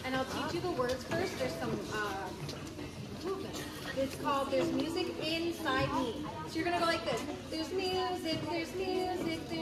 And I'll teach you the words first. There's some movement. It's called There's Music Inside Me. So you're going to go like this. There's music, there's music,